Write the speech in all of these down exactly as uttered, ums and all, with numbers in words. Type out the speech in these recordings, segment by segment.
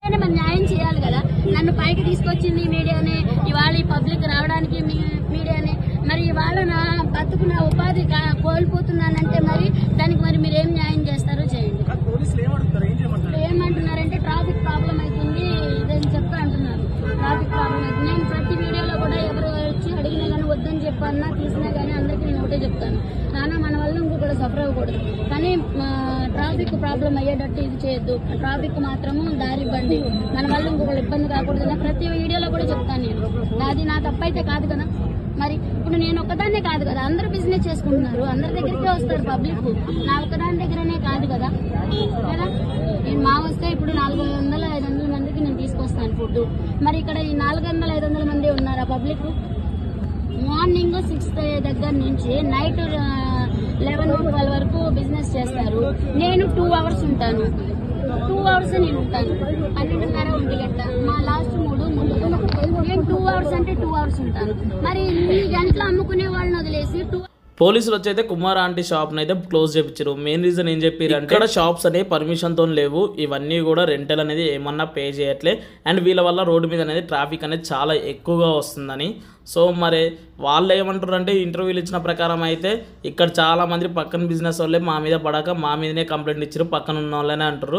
మరి న్యాయం చేయాలి కదా. నన్ను పైకి తీసుకొచ్చింది మీడియానే, ఇవాళ ఈ పబ్లిక్ రావడానికి మీడియానే. మరి ఇవాళ నా బతుకు నా ఉపాధి కోల్పోతున్నానంటే మరి దానికి మరి మీరు ఏం న్యాయం చేస్తారో చేయండి. ఏమంటున్నారంటే ట్రాఫిక్ ప్రాబ్లం అవుతుంది ఇదని చెప్పి అంటున్నారు. ట్రాఫిక్ ప్రాబ్లం అవుతుంది. నేను ప్రతి వీడియోలో కూడా ఎవరు వచ్చి అడిగినా కానీ వద్దని చెప్పన్నా తీసినా కానీ అందరికీ నేను ఒకటే చెప్తాను, నాన్న మన వల్ల ఇంకొకటి సఫర్ అవ్వకూడదు, కానీ ట్రాఫిక్ ప్రాబ్లం అయ్యేటట్టు ఇది చేయొద్దు, ట్రాఫిక్ మాత్రము దారి ఇవ్వండి, మన వల్ల ఇంకొకటి ఇబ్బంది కాకూడదు. ప్రతి వీడియోలో కూడా చెప్తాను నేను. అది నా తప్పైతే కాదు కదా. మరి ఇప్పుడు నేను ఒక్కదాన్నే కాదు కదా, అందరూ బిజినెస్ చేసుకుంటున్నారు, అందరి దగ్గరికే వస్తారు పబ్లిక్, నా ఒక్కదాని దగ్గరనే కాదు కదా కదా. నేను మా వస్తే ఇప్పుడు నాలుగు వందల ఐదు వందల మందికి నేను తీసుకొస్తాను ఫుడ్. మరి ఇక్కడ ఈ నాలుగు వందల ఐదు వందల మంది ఉన్నారా పబ్లిక్? మార్నింగ్ సిక్స్ దగ్గర నుంచి నైట్ లెవెన్ ట్వెల్వ్ వరకు బిజినెస్ చేస్తారు. నేను టూ అవర్స్ ఉంటాను టూ అవర్స్ నేను ఉంటాను పన్నెండున్నర ఒంటి గంట, మా లాస్ట్ మూడు మూడు నేను టూ అవర్స్ అంటే టూ అవర్స్ ఉంటాను. మరి ఈ గంటలు అమ్ముకునే వాళ్ళని వదిలేసి టూ పోలీసులు వచ్చి అయితే కుమార్ ఆంటీ షాప్ని అయితే క్లోజ్ చేయించారు. మెయిన్ రీజన్ ఏం చెప్పారు అంటే ఇక్కడ షాప్స్ అనేవి పర్మిషన్తో లేవు, ఇవన్నీ కూడా రెంటల్ అనేది ఏమన్నా పే చేయట్లే, అండ్ వీళ్ళ వల్ల రోడ్డు మీద అనేది ట్రాఫిక్ అనేది చాలా ఎక్కువగా వస్తుందని. సో మరి వాళ్ళు ఏమంటారు అంటే ఇంటర్వ్యూలు ఇచ్చిన ప్రకారం అయితే ఇక్కడ చాలా మంది పక్కన బిజినెస్ వాళ్ళే మా మీద పడక మా మీదనే కంప్లైంట్ ఇచ్చారు, పక్కన ఉన్న వాళ్ళనే అంటారు.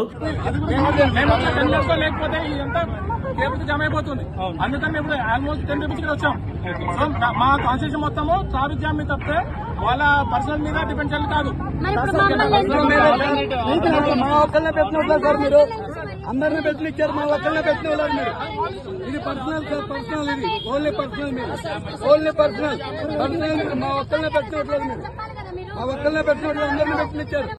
జమ అయిపోతుంది. అందుకని ఇప్పుడు ఆల్మోస్ట్ టెన్ రూపీస్ వచ్చాం. మా కాన్స్టిట్యూషన్ మొత్తము ట్రాఫిక్ జామ్ మీద తప్పితే వాళ్ళ పర్సనల్ మీద డిపెండ్ చేయాలి కాదు. మా ఒక్కళ్ళనే పెట్టినట్లేదు సార్, మీరు అందరినీ పెట్టిన ఇచ్చారు, మా ఒక్కళ్ళనే పెట్టిన వాళ్ళు మీరు. ఇది పర్సనల్ సార్, పర్సనల్, ఇది ఓన్లీ పర్సనల్, మీరు ఓన్లీ పర్సనల్ పర్సనల్, మా ఒక్కళ్ళనే పెట్టినట్లేదు మీరు, మా ఒక్కళ్ళనే పెట్టినట్లు అందరినీ పెట్టిన ఇచ్చారు.